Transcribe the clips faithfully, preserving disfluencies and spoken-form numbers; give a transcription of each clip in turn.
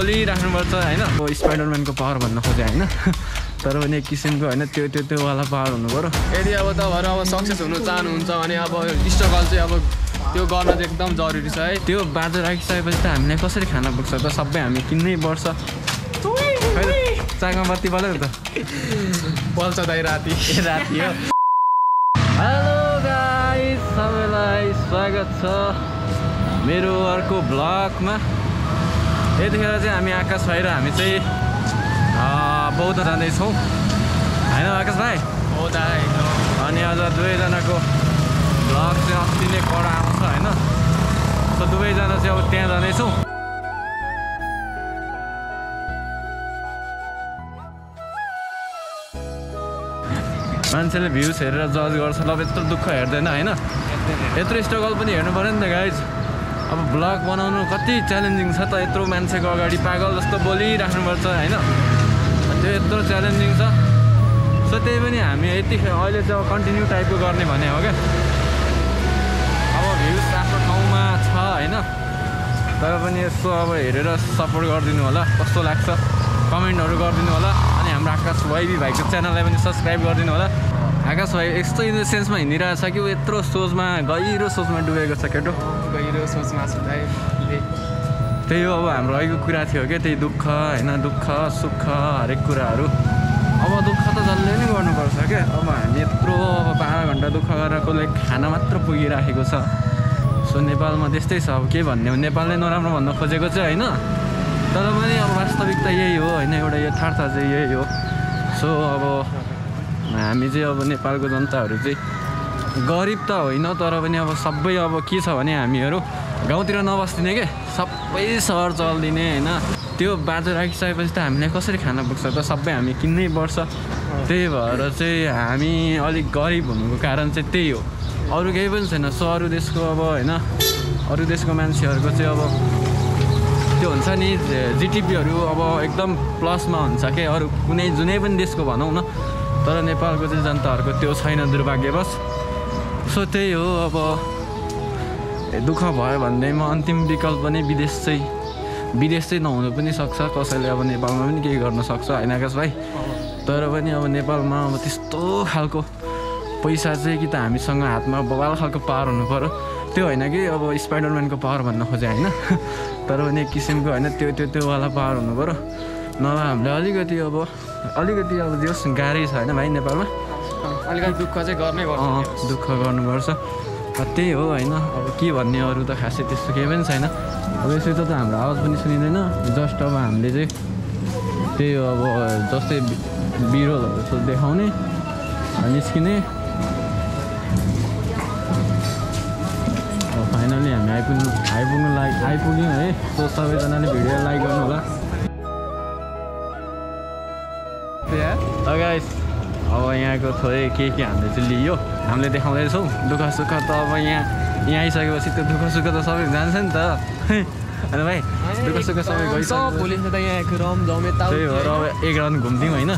बोलिराख्नुपर्छ होइन। अब स्पाइडरम्यानको पावर भन्न खोजेँ होइन, तर पनि एक किसिमको होइन त्यो त्यो त्यो वाला पावर हुनु पऱ्यो। यदि अब तपाईँहरू अब सक्सेस हुनु चाहनुहुन्छ भने अब स्ट्रगल चाहिँ अब त्यो गर्न चाहिँ एकदम जरुरी छ है। त्यो बाटो राखिसकेपछि त हामीलाई कसरी खान पुग्छ त, सबै हामी किन्नै पर्छ। चाकमा बत्ती बल्यो त बल्छ दाइ राति राति हो। हेलो गाइस, सबैलाई स्वागत छ मेरो अर्को ब्लगमा। यतिखेर चाहिँ हामी आकाश भाइ र हामी चाहिँ बौद्ध जाँदैछौँ होइन आकाश भाइ? हो दाइ। अनि अझ दुवैजनाको ब्लग चाहिँ अस्ति नै कडा आउँछ होइन, सो दुवैजना चाहिँ अब त्यहाँ जाँदैछौँ। मान्छेले भ्युज हेरेर जज गर्छ, ल यत्रो दुःख हेर्दैन होइन, यत्रो स्ट्रगल पनि हेर्नु पऱ्यो नि त गाइज। अब ब्लग बनाउनु कति च्यालेन्जिङ छ त, यत्रो मान्छेको अगाडि पागल जस्तो बोलिराख्नुपर्छ होइन, त्यो यत्रो च्यालेन्जिङ छ। सो त्यही पनि हामी यतिखेर अहिले चाहिँ अब कन्टिन्यू टाइपको गर्ने भने हो क्या। अब भ्युज आफ्नो ठाउँमा छ होइन, तर पनि यसो अब हेरेर सपोर्ट गरिदिनु होला, कस्तो लाग्छ कमेन्टहरू गरिदिनु होला। अनि हाम्रो आकाश वाइबी भाइको च्यानललाई पनि सब्सक्राइब गरिदिनु होला। आकाश भाइ यस्तो इन द सेन्समा हिँडिरहेको छ कि ऊ यत्रो सोचमा गहिरो सोचमा डुबेको छ केटो, गहिरो सोचमा छ दाइ। त्यही हो अब हाम्रो अहिलेको कुरा थियो क्या, त्यही दुःख होइन, दुःख सुख हरेक कुराहरू। अब दुःख त जसले नै गर्नुपर्छ क्या। अब हामी यत्रो अब बाह्र घन्टा दुःख गरेर कसले खाना मात्र पुगिराखेको छ। सो नेपालमा त्यस्तै छ, अब के भन्ने हो, नेपालले नराम्रो भन्न खोजेको चाहिँ होइन, तर पनि अब वास्तविकता यही हो होइन, एउटा यथार्थ चाहिँ यही हो। सो अब हामी चाहिँ अब नेपालको जनताहरू चाहिँ गरिब त होइन, तर पनि अब सबै अब के छ भने हामीहरू गाउँतिर नबस्दिने के, सबै सहर चल्दिने होइन। त्यो बाटो राखिसकेपछि त हामीलाई कसरी खान पुग्छ त, सबै हामी किन्नै पर्छ। त्यही भएर चाहिँ हामी अलिक गरिब हुनुको कारण चाहिँ त्यही हो, अरू केही पनि छैन। सो अरू देशको अब होइन, अरू देशको मान्छेहरूको चाहिँ अब त्यो हुन्छ नि जिटिपीहरू अब एकदम प्लसमा हुन्छ के, अरू कुनै जुनै पनि देशको भनौँ न, तर नेपालको चाहिँ जनताहरूको त्यो छैन दुर्भाग्यवश। सो त्यही हो, अब दुःख भयो भन्दैमा अन्तिम विकल्प नै विदेश चाहिँ, विदेश चाहिँ नहुनु पनि सक्छ, कसैले अब नेपालमा पनि केही गर्न सक्छ होइन आकाश भाइ। तर पनि अब नेपालमा अब त्यस्तो खालको पैसा चाहिँ कि त हामीसँग हातमा बवाल खालको पावर हुनु पऱ्यो। त्यो होइन कि अब स्पाइडरम्यानको पावर भन्न खोजेँ होइन, तर पनि एक किसिमको होइन त्यो त्यो त्यो वाला पावर हुनु पऱ्यो। नभए हामीलाई अलिकति अब अलिकति अब जस गाह्रै छ होइन भाइ नेपालमा, अलिकति दुःख चाहिँ गर्नै पर्छ, दुःख गर्नुपर्छ। त्यही हो होइन, अब के भन्ने, अरू त खासै त्यस्तो केही पनि छैन। अब यसरी त हाम्रो आवाज पनि सुनिँदैन, जस्ट अब हामीले चाहिँ त्यही हो अब जस्तै बिरोलहरू जस्तो देखाउने निस्किने। फाइनली हामी आइपुग्नु आइपुग्नु लाइक आइपुग्यौँ है। सो सबैजनाले भिडियो लाइक गर्नु होला। गाइस अब यहाँको थोरै के के हामीले चाहिँ लियो, हामीले देखाउँदैछौँ। दुःख सुख त अब यहाँ यहाँ आइसकेपछि त्यो दुःख सुख त सबै जान्छ नि त होइन भाइ, दुःख सुख सबै गइसक्यो। भोलि त यहाँ रम जमे ता, त्यही भएर अब एक राउन्ड घुम्थ्यौँ होइन।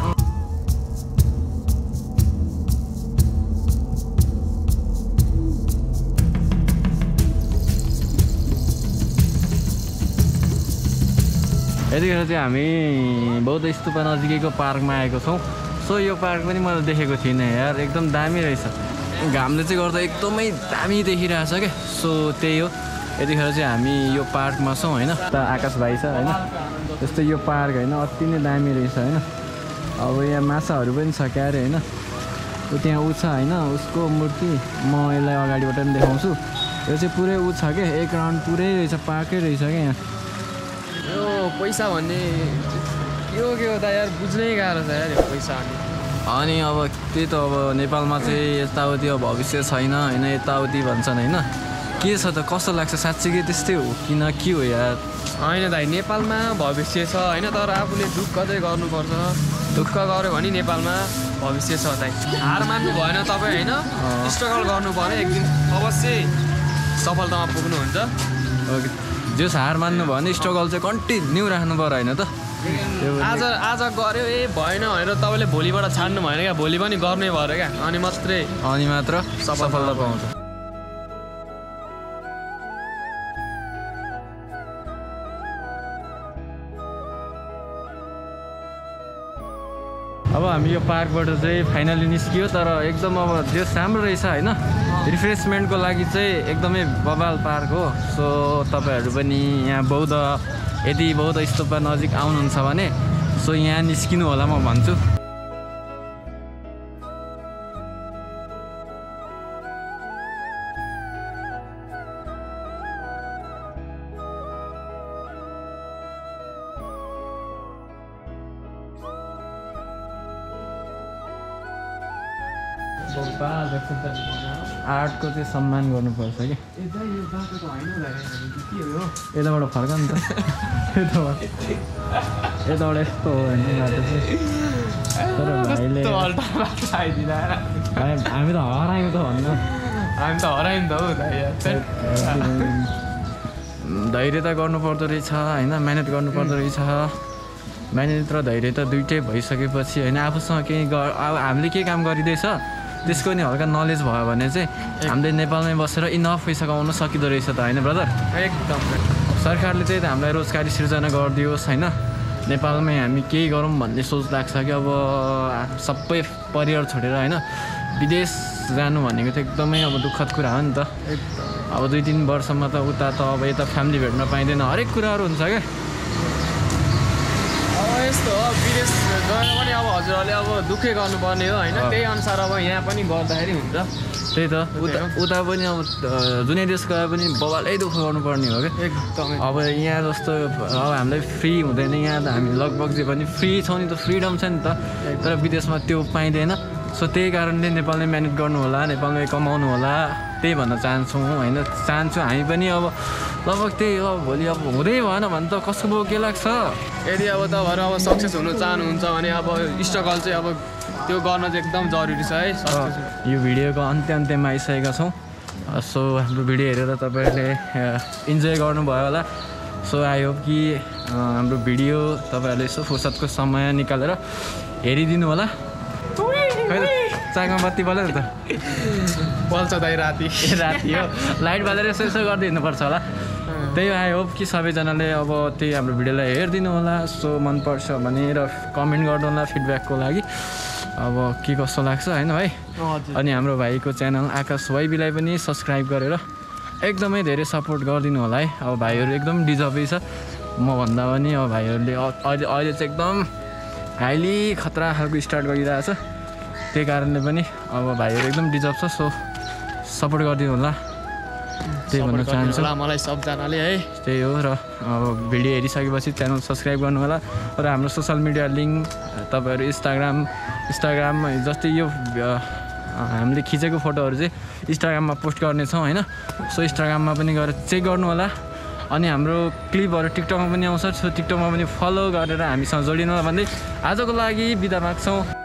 यतिखेर चाहिँ हामी बौद्ध स्तूपा नजिकैको पार्कमा आएको छौँ। सो यो पार्क पनि मैले देखेको थिइनँ यार, एकदम दामी रहेछ। घामले चाहिँ गर्दा एकदमै दामी देखिरहेछ क्या। सो त्यही हो, यतिखेर चाहिँ हामी यो पार्कमा छौँ होइन। त आकाश भाइ छ होइन, जस्तै यो पार्क होइन अति नै दामी रहेछ होइन। अब यहाँ माछाहरू पनि छ क्यारे होइन, ऊ त्यहाँ ऊ छ होइन, उसको मूर्ति म यसलाई अगाडिबाट पनि देखाउँछु। यो चाहिँ पुरै ऊ छ क्या, एक राउन्ड पुरै रहेछ, पार्कै रहेछ क्या यहाँ। यो पैसा भन्ने के हो के हो त यार, बुझ्नै गाह्रो छ यार यो पैसा। अनि अब त्यही त अब नेपालमा चाहिँ यताउति अब भविष्य छैन होइन, यताउति भन्छन् होइन। के छ त, कस्तो लाग्छ साँच्चीकै त्यस्तै हो किन के हो यार? होइन दाइ, नेपालमा भविष्य छ होइन, तर आफूले दुःख चाहिँ गर्नुपर्छ। दुःख गऱ्यो भने नेपालमा भविष्य छ दाइ। हार मान्नु भएन तपाईँ होइन, स्ट्रगल गर्नु पऱ्यो, एक दिन अवश्य सफलतामा पुग्नुहुन्छ। ओके, जस हार मान्नु भयो भने स्ट्रगल चाहिँ कन्टिन्यू राख्नु पऱ्यो होइन त। आज आज गऱ्यो ए भएन भनेर तपाईँले भोलिबाट छाड्नु भएन क्या, भोलि पनि गर्नै पऱ्यो क्या, अनि मात्रै अनि मात्र सफलता पाउँछ। अब हामी यो पार्कबाट चाहिँ फाइनली निस्कियो तर एकदम अब देश राम्रो रहेछ होइन रिफ्रेसमेन्टको लागि चाहिँ एकदमै बबाल पार्क हो सो तपाईँहरू पनि यहाँ बौद्ध यदि बौद्ध स्तूपा नजिक आउनुहुन्छ भने सो यहाँ निस्किनु होला म भन्छु आर्टको चाहिँ सम्मान गर्नुपर्छ कि यताबाट फर्क नि त यताबाट यताबाट यस्तो हो होइन बाटो चाहिँ तर भाइले हामी त हरायौँ त भन्नु हामी त हरायौँ त हौ धैर्यता गर्नुपर्दो रहेछ होइन मेहनत गर्नुपर्दो रहेछ मेहनत र धैर्य त दुइटै भइसकेपछि होइन आफूसँग केही अब हामीले के काम गरिँदैछ त्यसको नि हल्का नलेज भयो भने चाहिँ हामीले नेपालमै बसेर इनफ पैसा कमाउन सकिँदो रहेछ त होइन ब्रदर एकदम सरकारले चाहिँ हामीलाई रोजगारी सिर्जना गरिदियोस् होइन नेपालमै हामी केही गरौँ भन्ने सोच लाग्छ कि अब सबै परिवार छोडेर होइन विदेश जानु भनेको त एकदमै अब दुःखद कुरा हो नि त अब दुई तिन वर्षमा त उता त अब यता फ्यामिली भेट्न पाइँदैन हरेक कुराहरू हुन्छ क्या यस्तो हो विदेश गएर पनि अब हजुरहरूले अब दुःखै गर्नुपर्ने हो होइन त्यही अनुसार अब यहाँ पनि गर्दाखेरि हुन्छ त्यही त उता उता पनि अब जुनै देश गए पनि बबालै दुःख गर्नुपर्ने हो क्या एकदमै अब यहाँ जस्तो अब हामीलाई फ्री हुँदैन यहाँ त हामी लगभग जे पनि फ्री छौँ नि त फ्रिडम छ नि त तर विदेशमा त्यो पाइँदैन सो त्यही कारणले नेपालले म्यानेज गर्नु होला नेपालमै कमाउनु होला त्यही भन्न चाहन्छौँ होइन चाहन्छु हामी पनि अब लगभग त्यही हो भोलि अब हुँदै भएन भने त कसको के लाग्छ यदि अब तपाईँहरू अब सक्सेस हुनु चाहनुहुन्छ भने अब स्ट्रगल चाहिँ अब त्यो गर्न चाहिँ एकदम जरुरी छ है यो भिडियोको अन्त्य अन्त्यमा आइसकेका छौँ सो हाम्रो भिडियो हेरेर तपाईँहरूले इन्जोय गर्नुभयो होला सो आई होप कि हाम्रो भिडियो तपाईँहरूले यसो फुर्सदको समय निकालेर हेरिदिनु होला चाकमा बत्ती बल्यो नि त बल्छ दाइ राति राति हो लाइट बालेर यसो यसो गरिदिनुपर्छ होला त्यही आई होप कि सबैजनाले अब त्यही हाम्रो भिडियोलाई हेरिदिनु होला सो मनपर्छ भने र कमेन्ट गर्नु होला फिडब्याकको लागि अब के कस्तो लाग्छ होइन भाइ अनि हाम्रो भाइको च्यानल आकाश वाइबीलाई पनि सब्सक्राइब गरेर एकदमै धेरै सपोर्ट गरिदिनु होला है अब भाइहरू एकदम डिजर्भै छ म भन्दा पनि अब भाइहरूले अहिले अहिले चाहिँ एकदम हाइली खतरा खालको स्टार्ट गरिरहेछ त्यही कारणले पनि अब भाइहरू एकदम डिजर्भ छ सो सपोर्ट गरिदिनु होला त्यही भन्न चाहन्छु मलाई सबजनाले है त्यही हो र अब भिडियो हेरिसकेपछि च्यानल सब्सक्राइब गर्नु होला र हाम्रो सोसियल मिडिया लिङ्क तपाईँहरू इन्स्टाग्राम इन्स्टाग्राम जस्तै यो हामीले खिचेको फोटोहरू चाहिँ इन्स्टाग्राममा पोस्ट गर्नेछौँ होइन सो इन्स्टाग्राममा पनि गएर चेक गर्नु होला अनि हाम्रो क्लिपहरू टिकटकमा पनि आउँछ सो टिकटकमा पनि फलो गरेर हामीसँग जोडिनु होला भन्दै आजको लागि बिदा माग्छौँ।